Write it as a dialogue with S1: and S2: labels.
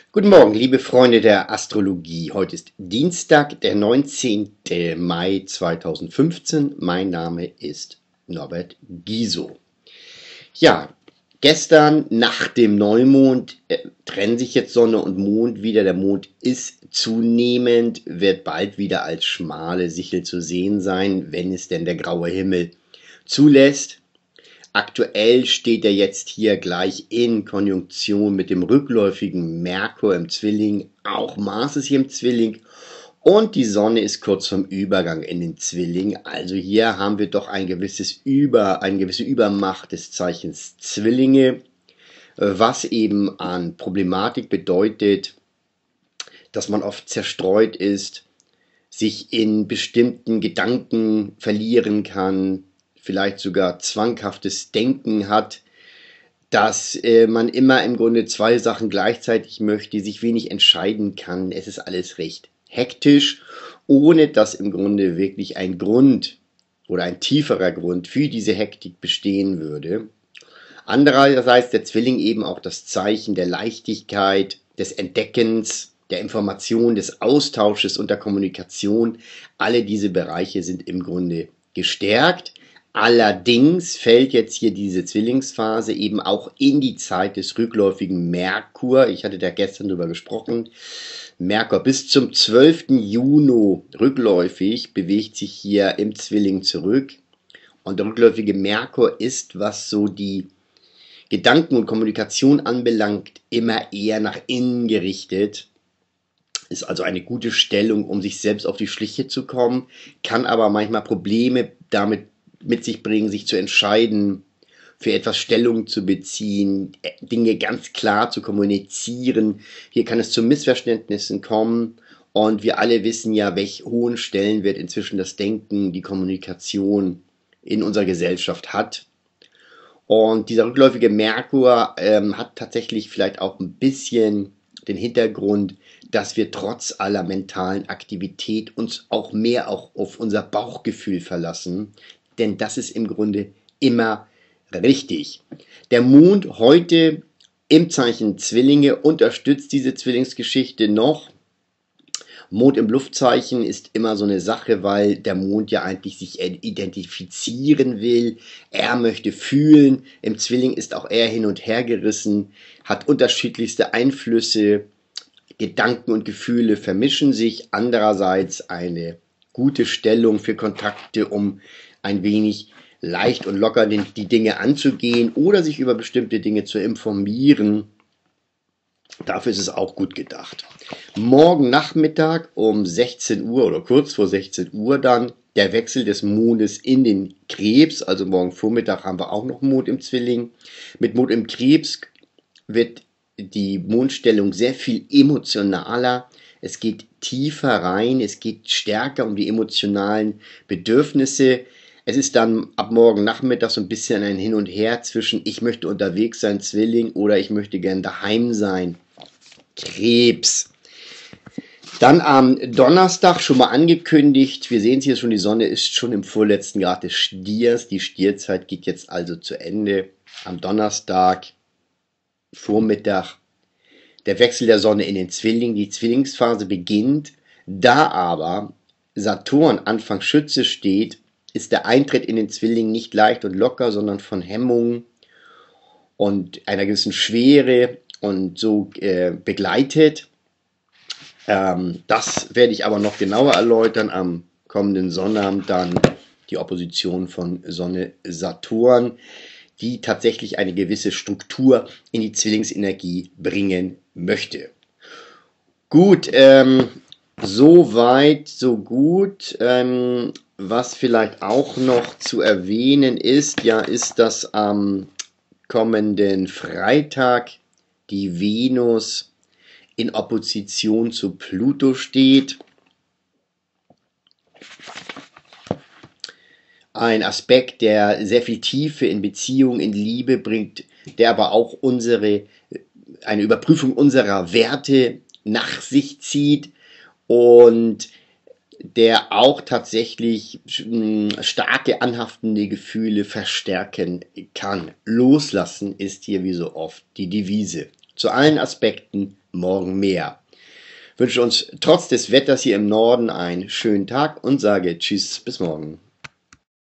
S1: Guten Morgen, liebe Freunde der Astrologie. Heute ist Dienstag, der 19. Mai 2015. Mein Name ist Norbert Giso. Ja, gestern nach dem Neumond trennen sich jetzt Sonne und Mond wieder. Der Mond ist zunehmend, wird bald wieder als schmale Sichel zu sehen sein, wenn es denn der graue Himmel zulässt. Aktuell steht er jetzt hier gleich in Konjunktion mit dem rückläufigen Merkur im Zwilling, auch Mars ist hier im Zwilling und die Sonne ist kurz vorm Übergang in den Zwilling. Also hier haben wir doch eine gewisse Übermacht des Zeichens Zwillinge, was eben an Problematik bedeutet, dass man oft zerstreut ist, sich in bestimmten Gedanken verlieren kann, vielleicht sogar zwanghaftes Denken hat, dass man immer im Grunde zwei Sachen gleichzeitig möchte, sich wenig entscheiden kann. Es ist alles recht hektisch, ohne dass im Grunde wirklich ein Grund oder ein tieferer Grund für diese Hektik bestehen würde. Andererseits der Zwilling eben auch das Zeichen der Leichtigkeit, des Entdeckens, der Information, des Austausches und der Kommunikation. Alle diese Bereiche sind im Grunde gestärkt. Allerdings fällt jetzt hier diese Zwillingsphase eben auch in die Zeit des rückläufigen Merkur. Ich hatte da gestern drüber gesprochen. Merkur bis zum 12. Juni rückläufig bewegt sich hier im Zwilling zurück. Und der rückläufige Merkur ist, was so die Gedanken und Kommunikation anbelangt, immer eher nach innen gerichtet. Ist also eine gute Stellung, um sich selbst auf die Schliche zu kommen, kann aber manchmal Probleme damit mit sich bringen, sich zu entscheiden, für etwas Stellung zu beziehen, Dinge ganz klar zu kommunizieren. Hier kann es zu Missverständnissen kommen und wir alle wissen ja, welch hohen Stellenwert inzwischen das Denken, die Kommunikation in unserer Gesellschaft hat. Und dieser rückläufige Merkur hat tatsächlich vielleicht auch ein bisschen den Hintergrund, dass wir trotz aller mentalen Aktivität uns auch mehr auf unser Bauchgefühl verlassen, denn das ist im Grunde immer richtig. Der Mond heute im Zeichen Zwillinge unterstützt diese Zwillingsgeschichte noch. Mond im Luftzeichen ist immer so eine Sache, weil der Mond ja eigentlich sich identifizieren will. Er möchte fühlen. Im Zwilling ist auch er hin und her gerissen, hat unterschiedlichste Einflüsse. Gedanken und Gefühle vermischen sich. Andererseits eine gute Stellung für Kontakte, um ein wenig leicht und locker die Dinge anzugehen oder sich über bestimmte Dinge zu informieren. Dafür ist es auch gut gedacht. Morgen Nachmittag um 16 Uhr oder kurz vor 16 Uhr dann der Wechsel des Mondes in den Krebs. Also morgen Vormittag haben wir auch noch Mond im Zwilling. Mit Mond im Krebs wird die Mondstellung sehr viel emotionaler. Es geht tiefer rein, es geht stärker um die emotionalen Bedürfnisse. Es ist dann ab morgen Nachmittag so ein bisschen ein Hin und Her zwischen ich möchte unterwegs sein, Zwilling, oder ich möchte gern daheim sein, Krebs. Dann am Donnerstag schon mal angekündigt, wir sehen es hier schon, die Sonne ist schon im vorletzten Grad des Stiers. Die Stierzeit geht jetzt also zu Ende. Am Donnerstag Vormittag der Wechsel der Sonne in den Zwilling, die Zwillingsphase beginnt. Da aber Saturn Anfang Schütze steht, ist der Eintritt in den Zwilling nicht leicht und locker, sondern von Hemmungen und einer gewissen Schwere und so begleitet. Das werde ich aber noch genauer erläutern. Am kommenden Sonnabend dann die Opposition von Sonne-Saturn, die tatsächlich eine gewisse Struktur in die Zwillingsenergie bringen möchte. Gut, so weit, so gut. Was vielleicht auch noch zu erwähnen ist, ja, ist, dass am kommenden Freitag die Venus in Opposition zu Pluto steht. Ein Aspekt, der sehr viel Tiefe in Beziehung, in Liebe bringt, der aber auch eine Überprüfung unserer Werte nach sich zieht und der auch tatsächlich starke anhaftende Gefühle verstärken kann. Loslassen ist hier wie so oft die Devise. Zu allen Aspekten morgen mehr. Ich wünsche uns trotz des Wetters hier im Norden einen schönen Tag und sage Tschüss, bis morgen.